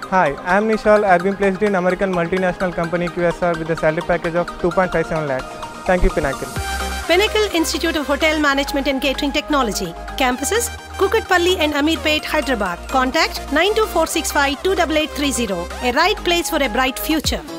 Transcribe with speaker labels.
Speaker 1: Hi, I am Vishal. I have been placed in American Multi-National Company QSR with a salary package of 2.57 lakhs. Thank you, Pinnacle.
Speaker 2: Pinnacle Institute of Hotel Management and Catering Technology. Campuses: Kukatpalli and Ameerpet, Hyderabad. Contact 92465 28830. A right place for a bright future.